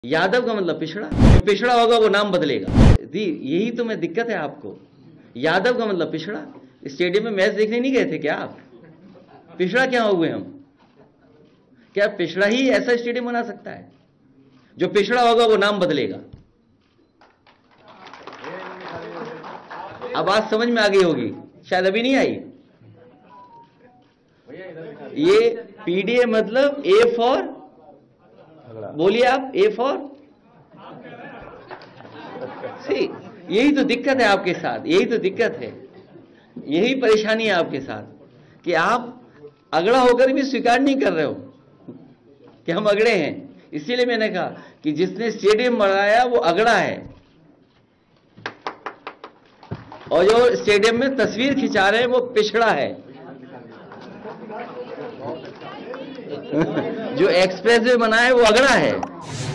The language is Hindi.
यादव का मतलब पिछड़ा, जो पिछड़ा होगा वो नाम बदलेगा। यही तो मैं दिक्कत है आपको। यादव का मतलब पिछड़ा। स्टेडियम में मैच देखने नहीं गए थे क्या आप? पिछड़ा क्या हुए हम? क्या पिछड़ा ही ऐसा स्टेडियम बना सकता है? जो पिछड़ा होगा वो नाम बदलेगा। अब बात समझ में आ गई होगी, शायद अभी नहीं आई। ये पीडीए मतलब ए फॉर, बोलिए आप, ए फॉर सी। यही तो दिक्कत है आपके साथ, यही तो दिक्कत है, यही परेशानी है आपके साथ कि आप अगड़ा होकर भी स्वीकार नहीं कर रहे हो कि हम अगड़े हैं। इसीलिए मैंने कहा कि जिसने स्टेडियम बनाया वो अगड़ा है, और जो स्टेडियम में तस्वीर खिंचा रहे हैं वो पिछड़ा है। जो एक्सप्रेस वे बनाया है वो अगड़ा है।